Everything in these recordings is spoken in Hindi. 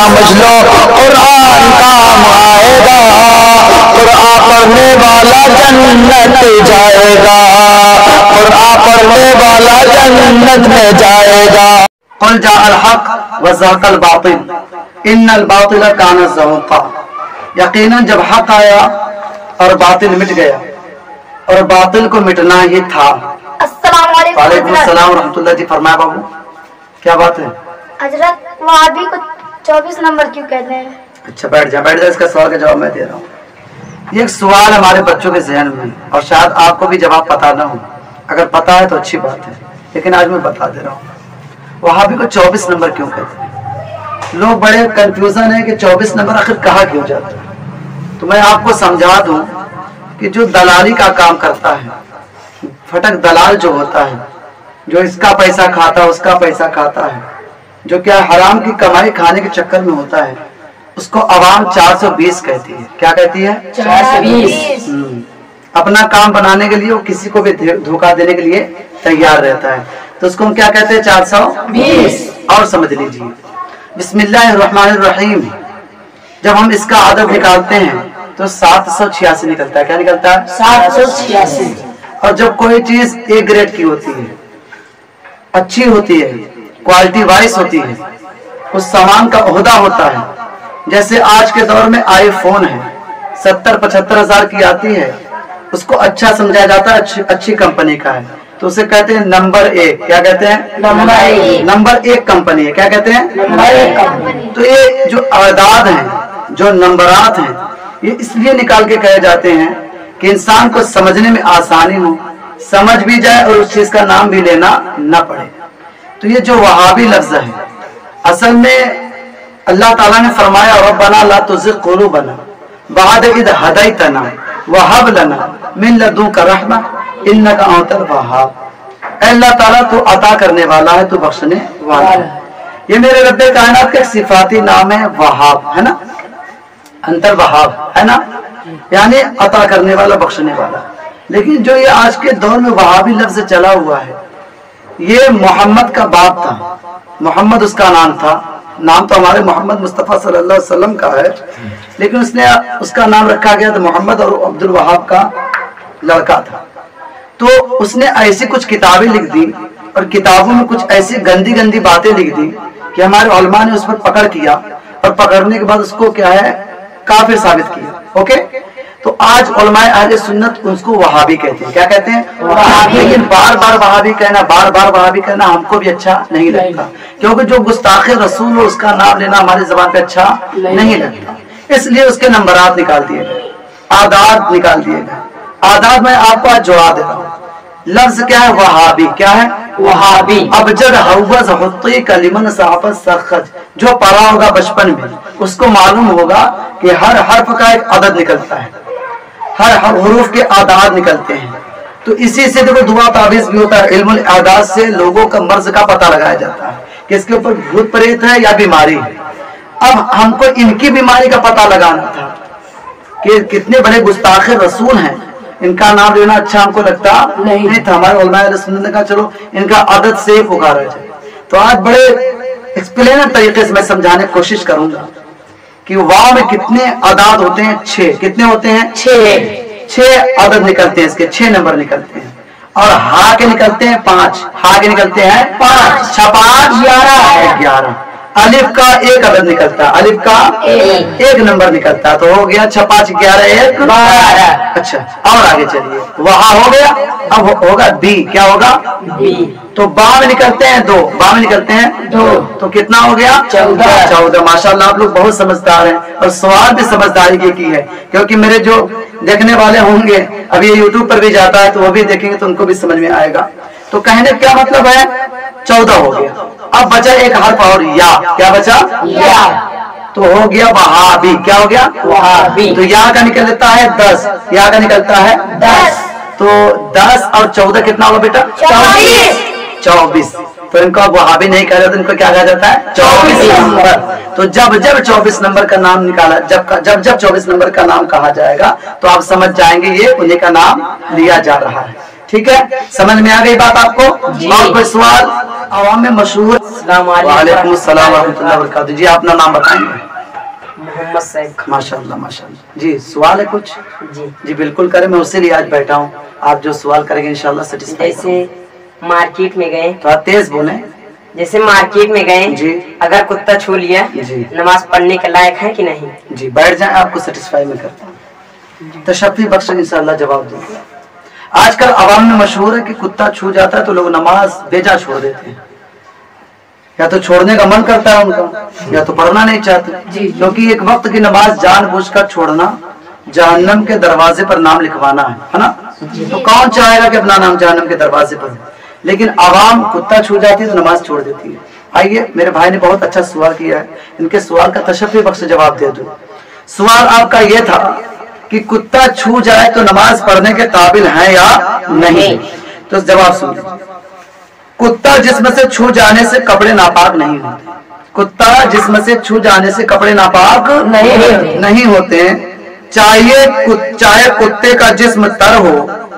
समझ लो कुरान काम आएगा, कुरान पढ़ने वाला जन्नत जाएगा, कुरान पढ़ने वाला जन्नत में जाएगा। कुल जाअल हक व ज़हक़ल बातिल इन्नल बातिल कान ज़हूक़ा। यकीनन जब हक आया और बातिल मिट गया, और बातिल को मिटना ही था। वालेकुम अस्सलाम रहमतुल्लाह जी। फरमाया बाबू, क्या बात है? हजरत वहाबी को 24 नंबर क्यों कहते हैं? अच्छा बैठ जा, बैठ जा, इसका सवाल का जवाब मैं दे रहा हूँ। ये एक सवाल हमारे बच्चों के जहन में, और शायद आपको भी जवाब पता ना हो। अगर पता है तो अच्छी बात है, लेकिन आज मैं बता दे रहा हूँ। वहाबी को 24 नंबर क्यों कहते हैं? लोग बड़े कंफ्यूजन है कि 24 नंबर आखिर कहा क्यों जाता है। तो मैं आपको समझा दूं कि जो दलाली का काम करता है, फटक दलाल जो होता है, जो इसका पैसा खाता है उसका पैसा खाता है, जो क्या हराम की कमाई खाने के चक्कर में होता है, उसको अवाम 420 कहती है। क्या कहती है? 420। अपना काम बनाने के लिए वो किसी को भी धोखा देने के लिए तैयार रहता है, तो उसको हम क्या कहते हैं? 420। और समझ लीजिए, बिस्मिल्लाहिर्रहमानिर्रहीम जब हम इसका आदद निकालते हैं तो 786 निकलता है। क्या निकलता है? 786। और जब कोई चीज ए ग्रेड की होती है, अच्छी होती है, क्वालिटी वाइज होती है, उस सामान का ओहदा होता है, जैसे आज के दौर में आईफोन है, 70-75 हजार की आती है, उसको अच्छा समझा जाता है, अच्छी कंपनी का है, तो उसे कहते हैं नंबर 1। क्या कहते हैं? नंबर 1 कंपनी है। क्या कहते हैं? Number 1 company. तो ये जो आदाद हैं, जो नंबरात हैं, ये इसलिए निकाल के कहे जाते हैं कि इंसान को समझने में आसानी हो, समझ भी जाए और उस चीज का नाम भी लेना न पड़े। तो ये जो वहाबी लफ्ज है, असल में अल्लाह ताला ने फरमाया रब्बना ला तुज़िग़ क़ुलूबना बअद इज़ हदैतना वहब लना मिन लदुनका रहमा इन्नका अंतल वहाब। अल्लाह ताला तू अता करने वाला है, तू बख्शने वाला है। ये मेरे रब्बे कायनात का सिफाती नाम है, वहाब है ना, अंतर वहाब है ना, यानी अता करने वाला, बख्शने वाला। लेकिन जो ये आज के दौर में वहाबी लफ्ज चला हुआ है, ये मोहम्मद का बाप था, मोहम्मद उसका नाम था। नाम तो हमारे मोहम्मद मुस्तफ़ा सल्लल्लाहु अलैहि वसल्लम का है, लेकिन उसका नाम रखा गया था मोहम्मद, और अब्दुल वहाब का लड़का था। तो उसने ऐसी कुछ किताबें लिख दी, और किताबों में कुछ ऐसी गंदी गंदी बातें लिख दी कि हमारे उलमा ने उस पर पकड़ किया, और पकड़ने के बाद उसको क्या है, काफिर साबित किया। ओके, तो आज उलमाए अहले सुन्नत उसको वहाबी कहते हैं। क्या कहते हैं? वहाबी। लेकिन बार बार वहाबी कहना, बार बार वहाबी कहना हमको भी अच्छा नहीं लगता, क्योंकि जो गुस्ताखे रसूल हो उसका नाम लेना हमारी जबान पे अच्छा नहीं लगता। इसलिए उसके नंबरात निकाल दिए गए, आदाद निकाल दिए गए। आदाद में आपको आज जोड़ा दे रहा हूँ। लफ्ज क्या है? वहाबी। क्या है? वहाबी। अबजद हव्वज हुत्ती कलिमन साफत सरखज, जो पढ़ा होगा बचपन में उसको मालूम होगा कि हर हर्फ का एक अदद निकलता है, हर हुरूफ के आदाद निकलते हैं। तो इसी से देखो दुआ ताबीज भी होता है। इल्मुल आदाद से लोगों का मर्ज का पता लगाया जाता है कि इसके ऊपर भूत प्रेत है या बीमारी है। अब हमको इनकी बीमारी का पता लगाना था कि कितने बड़े गुस्ताखे रसूल हैं, इनका नाम लेना अच्छा हमको लगता नहीं था। हमारे उलमाए सुन्नत ने कहा चलो इनका आदत से पुकारा जाए। तो आज बड़े एक्सप्लेनर तरीके से मैं समझाने की कोशिश करूंगा कि वाव में कितने आदाद होते हैं? 6। कितने होते हैं? 6 आदद निकलते हैं, इसके 6 नंबर निकलते हैं। और हा के निकलते हैं 5, हा के निकलते हैं 5, 6 5 11। अलिफ का एक अदद निकलता है, अलिफ का एक नंबर निकलता है, तो हो गया 6 5 11 1 12। अच्छा, और आगे चलिए, वहा हो गया, अब होगा बी। क्या होगा? बी। तो बा में निकलते हैं 2, बा में निकलते हैं 2, तो कितना हो गया? 14। माशाल्लाह आप लोग बहुत समझदार हैं, और सवाल भी समझदारी की है, क्योंकि मेरे जो देखने वाले होंगे, अब ये यूट्यूब पर भी जाता है तो वो भी देखेंगे तो उनको भी समझ में आएगा। तो कहने क्या मतलब है? 14 हो गया। अब बचा एक हर्फ और, या। क्या बचा? या। तो हो गया वहाबी। क्या हो गया? वहाबी। तो या का निकलता है 10, या का निकलता है 10। तो 10 और 14 कितना होगा बेटा? 24। तो इनको वहाबी नहीं कह रहे, तो इनको क्या कहा जाता है? 24 नंबर। तो जब जब 24 नंबर का नाम निकाला, जब 24 नंबर का नाम कहा जाएगा तो आप समझ जाएंगे ये उन्हीं का नाम लिया जा रहा है। ठीक है, समझ में आ गई बात आपको? और कोई सवाल? आवाम में मशहूर। वालेकुम अस्सलाम रहमतुल्लाहि व बरकातहू। जी अपना नाम बताएंगे? मोहम्मद सैफ। माशाल्लाह माशाल्लाह। जी सवाल है कुछ? जी बिल्कुल करें, मैं उससे लिए आज बैठा हूँ। आप जो सवाल करेंगे इंशाल्लाह सेटिस्फाई। जैसे मार्केट में गए, तो आप तेज बोले। जैसे मार्केट में गए जी, अगर कुत्ता छू लिया जी, नमाज पढ़ने के लायक है कि नहीं? जी बैठ जाए, आपको सेटिस्फाई में करता हूँ। तशफ़ी बख्श इंशाल्लाह जवाब दूंगा। आजकल आवाम में मशहूर है कि कुत्ता छू जाता है तो लोग नमाज बेजा छोड़ देते हैं, या तो छोड़ने का मन करता है उनका, या तो पढ़ना नहीं चाहते। क्योंकि एक वक्त की नमाज जानबूझकर छोड़ना जहन्नम के दरवाजे पर नाम लिखवाना है ना। तो कौन चाहेगा कि अपना नाम जहन्नम के दरवाजे पर? लेकिन आवाम कुत्ता छू जाती है तो नमाज छोड़ देती है। आइए, मेरे भाई ने बहुत अच्छा सवाल किया है, इनके सवाल का तशफ़ी बख्श जवाब दे दूं। सवाल आपका ये था कि कुत्ता छू जाए तो नमाज पढ़ने के काबिल है या नहीं? तो जवाब सुनिए, कुत्ता जिस्म से छू जाने से कपड़े नापाक नहीं होते। कुत्ता जिस्म से छू जाने से कपड़े नापाक नहीं होते। चाहे कुत्ते का जिस्म तर हो,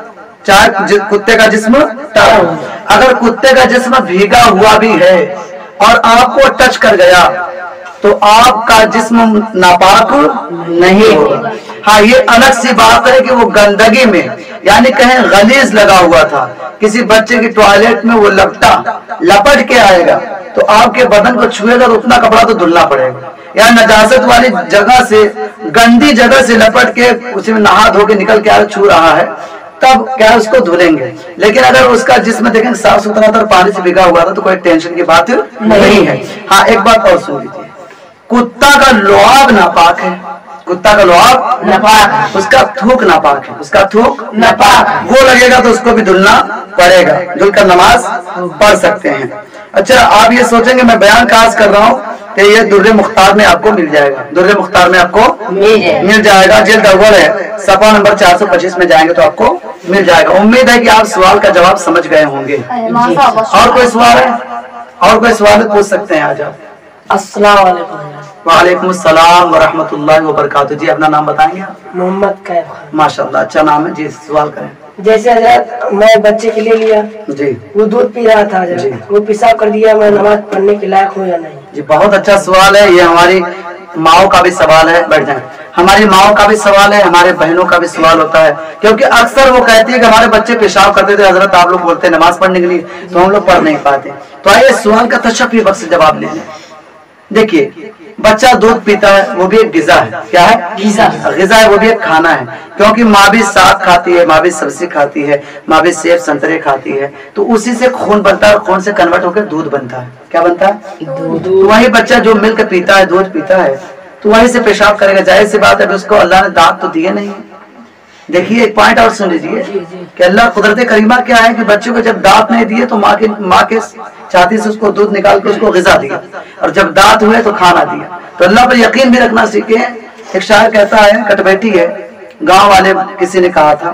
चाहे कुत्ते का जिस्म तर हो, अगर कुत्ते का जिस्म भीगा हुआ भी है और आपको टच कर गया तो आपका जिस्म नापाक नहीं होगा। हाँ, ये अलग सी बात है कि वो गंदगी में, यानी कहीं गलीज लगा हुआ था, किसी बच्चे की टॉयलेट में वो लपट के आएगा तो आपके बदन को छुएगा तो उतना कपड़ा तो धुलना पड़ेगा। या नजासत वाली जगह से, गंदी जगह से लपट के उसी में नहा धो के निकल के आ छू रहा है, तब क्या उसको धुलेंगे। लेकिन अगर उसका जिस्म देखें साफ सुथरा था, पानी से भिगा हुआ था, तो कोई टेंशन की बात नहीं है। हाँ, एक बात और सुन लीजिए, कुत्ता का लुआब नापाक है। कुत्ता का लुआब नापाक, उसका थूक नापाक है, उसका थूक नापाक, वो लगेगा तो उसको भी धुलना पड़ेगा, धुलकर नमाज पढ़ सकते हैं। अच्छा, आप ये सोचेंगे मैं बयान खास कर रहा हूँ, तो ये दुर्रे मुख्तार में आपको मिल जाएगा। दुर्रे मुख्तार में आपको मिल जाएगा, जिल्द अव्वल है, सफा नंबर 425 में जाएंगे तो आपको मिल जाएगा। उम्मीद है कि आप सवाल का जवाब समझ गए होंगे। और कोई सवाल है? और कोई सवाल पूछ सकते हैं आज आप। अस्सलाम वालेकुम। वालेकुम अस्सलाम व रहमतुल्लाहि व बरकातहू। जी अपना नाम बताएंगे? मोहम्मद कैफ। माशाल्लाह, अच्छा नाम है जी। सवाल करें। जैसे हजरत मैं बच्चे के लिए लिया जी, वो दूध पी रहा था हजरत, वो पेशाब कर दिया, मैं नमाज पढ़ने के लायक हूँ या नहीं? जी बहुत अच्छा सवाल है। ये हमारी माओ का भी सवाल है, बैठ जाए। हमारी माओ का भी सवाल है, हमारे बहनों का भी सवाल होता है, क्योंकि अक्सर वो कहती है कि हमारे बच्चे पेशाब करते थे हजरत, आप लोग बोलते हैं नमाज पढ़ने के लिए, तो हम लोग पढ़ नहीं पाते। तो आइए सवाल का तशफ़ी बख्श जवाब ले लें। देखिए, बच्चा दूध पीता है, वो भी एक गिजा है। क्या है? गिजा है, वो भी एक खाना है, क्योंकि माँ भी साग खाती है, माँ भी सब्जी खाती है, माँ भी सेब संतरे खाती है, तो उसी से खून बनता है, खून से कन्वर्ट होकर दूध बनता है। क्या बनता है? दूध। तो वही बच्चा जो मिल्क पीता है, दूध पीता है, तो वहीं से पेशाब करेगा। जाहिर सी बात है, उसको अल्लाह ने दांत तो दिए नहीं। देखिए, एक पॉइंट और सुन लीजिए कि अल्लाह कुदरत करीमा क्या है कि बच्चों को जब दांत नहीं दिए तो माँ के छाती से उसको दूध निकाल के उसको ग़िज़ा दिया, और जब दांत हुए तो खाना दिया। तो अल्लाह पर यकीन भी रखना सीखे। एक शायर कहता है, कटबैठी है, गांव वाले किसी ने कहा था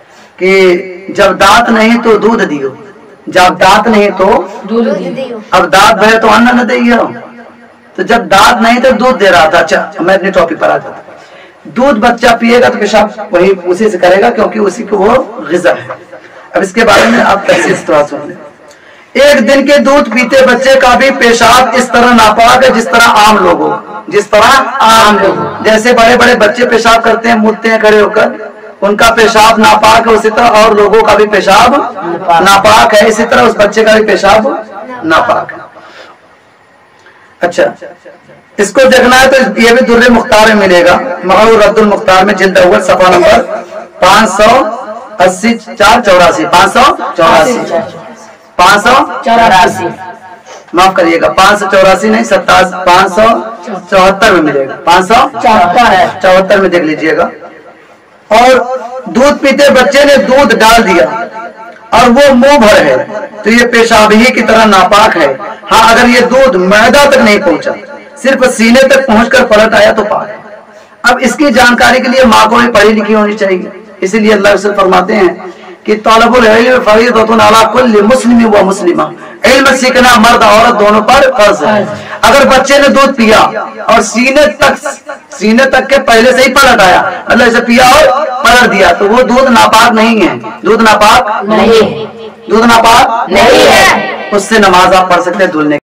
कि जब दांत नहीं तो दूध दियो, जब दांत नहीं तो दूध दियो, अब दांत भरे तो अन्न न दियो। तो जब दांत नहीं तो दूध दे रहा था। अच्छा, मैं अपने टॉपिक पर आ जाता। दूध बच्चा पिएगा तो पेशाब वही उसी से करेगा, क्योंकि उसी को वो ग़िज़ा है। अब इसके बारे में आप तफसील से थोड़ा सुन लें। एक दिन के दूध पीते बच्चे का भी पेशाब इस तरह नापाक है जिस तरह आम लोगों, जैसे बड़े बड़े बच्चे पेशाब करते हैं, मूतते हैं खड़े होकर, उनका पेशाब नापाक है, उसी तरह और लोगों का भी पेशाब नापाक है, इसी तरह उस बच्चे का भी पेशाब नापाक है। अच्छा, इसको देखना है तो ये भी दुर्रे मुख्तार में मिलेगा, मगर रद्दुल मुख्तार में, जिल्द अव्वल, सफा नंबर 580 484 584 माफ करिएगा, 584 नहीं, 574 में मिलेगा, 574 में देख लीजिएगा। और दूध पीते बच्चे ने दूध डाल दिया और वो मुंह भर है, तो ये पेशाब ही की तरह नापाक है। हाँ, अगर ये दूध मैदा तक नहीं पहुंचा, सिर्फ सीने तक पहुंचकर पलट आया तो पाक है। अब इसकी जानकारी के लिए माँ को भी पढ़ी लिखी होनी चाहिए, इसीलिए अल्लाह रसूल फरमाते हैं कि तलबुल इल्म फरीदतुन अला कुल्ली मुस्लिम व मुस्लिमा, इल्म सीखना मर्द औरत दोनों पर फर्ज है। अगर बच्चे ने दूध पिया और सीने तक के पहले से ही पलट आया, मतलब ऐसे पिया और पलट दिया, तो वो दूध नापाक नहीं है। दूध नापाक नहीं है, उससे नमाज आप पढ़ सकते हैं धुलने